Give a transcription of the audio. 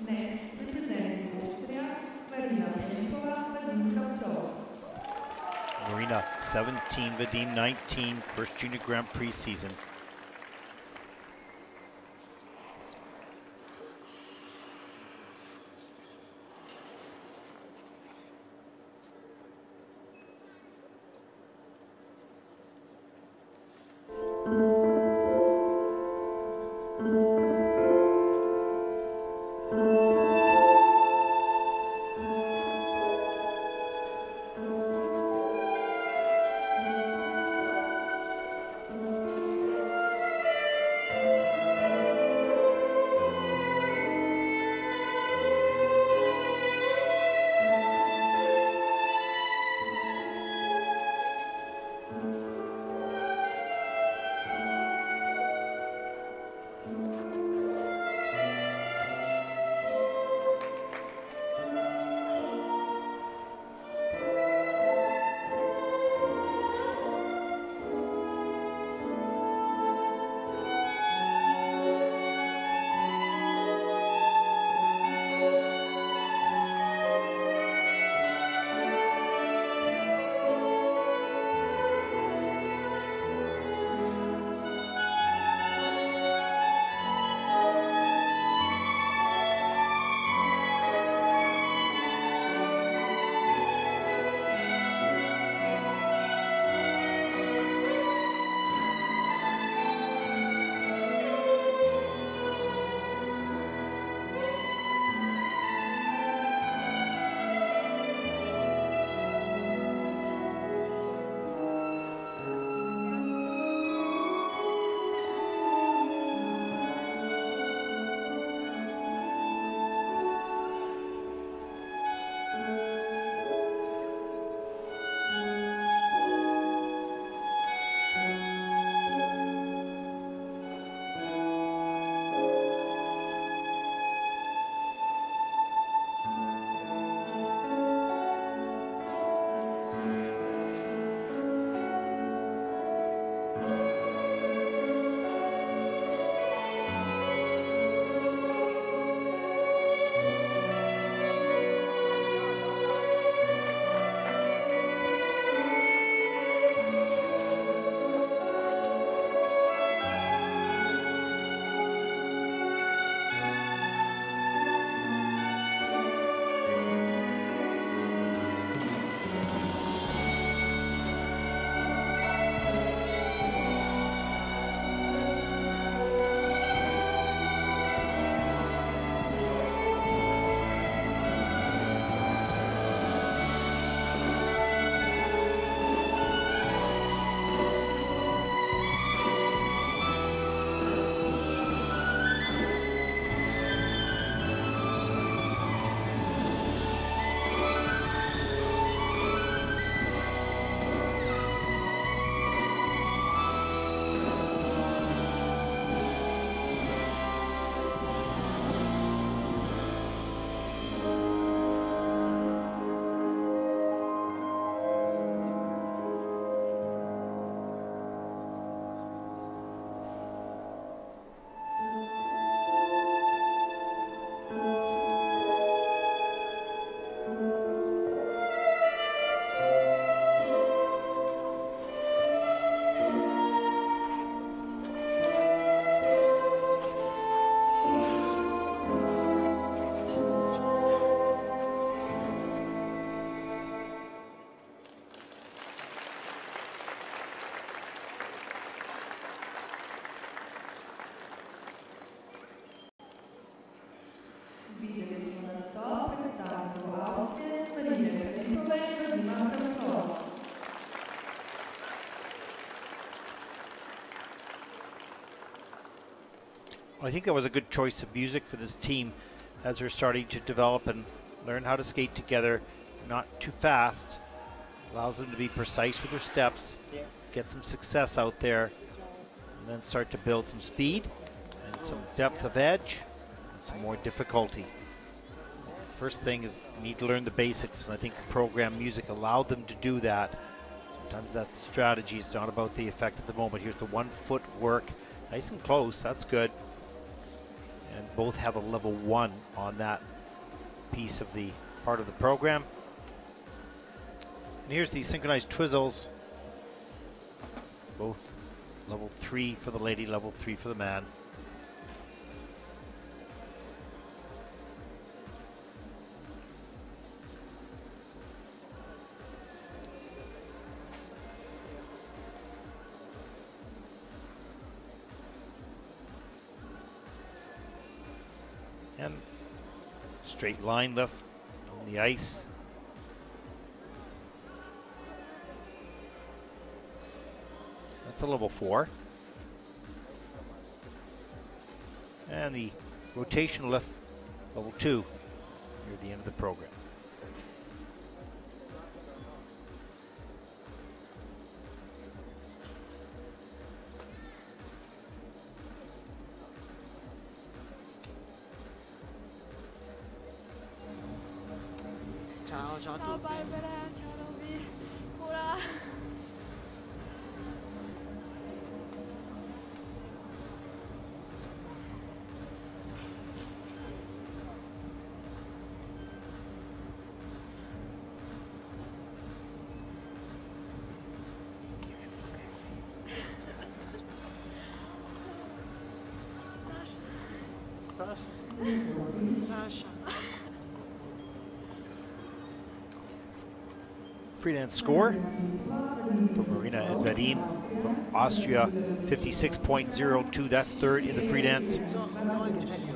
Next, representing Austria, Marina Philippova, Vadym Kravtsov. Marina 17, Vadym 19, first Junior Grand Prix season. I think that was a good choice of music for this team as they're starting to develop and learn how to skate together, not too fast. Allows them to be precise with their steps, get some success out there, and then start to build some speed and some depth of edge and some more difficulty. First thing is you need to learn the basics, and I think program music allowed them to do that. Sometimes that's the strategy. It's not about the effect at the moment. Here's the 1 foot work. Nice and close. That's good. And both have a level 1 on that piece of the part of the program. And here's the synchronized twizzles, both level 3 for the lady, level 3 for the man. And straight line lift on the ice. That's a level 4. And the rotation lift, level 2, near the end of the program. Ciao, ciao a tutti. Ciao Barbara, ciao Roby. Ora. Sasha. Freelance score for Marina and Vadym from Austria, 56.02. That's third in the free dance.